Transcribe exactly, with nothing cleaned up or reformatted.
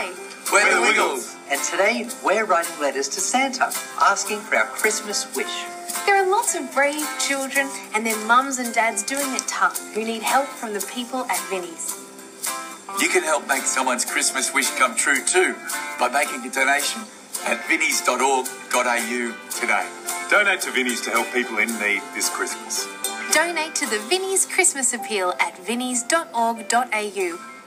Hi, we're, we're the Wiggles. And today we're writing letters to Santa, asking for our Christmas wish. There are lots of brave children and their mums and dads doing it tough who need help from the people at Vinnies. You can help make someone's Christmas wish come true too by making a donation at vinnies dot org dot a u today. Donate to Vinnies to help people in need this Christmas. Donate to the Vinnies Christmas Appeal at vinnies dot org dot a u.